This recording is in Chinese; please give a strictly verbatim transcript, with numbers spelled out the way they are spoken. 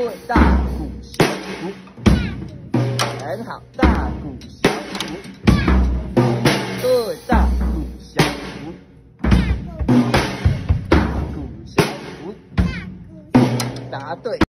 对，大鼓小鼓，很好，大鼓小鼓，对，大鼓小鼓，大鼓小鼓，答对。